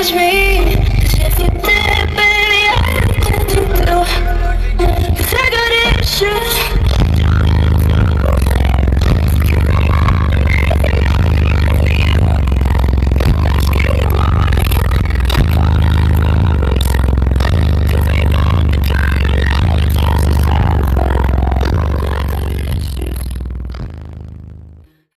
touch me. 'Cause if you did, baby, I know what to do. 'Cause I got issues.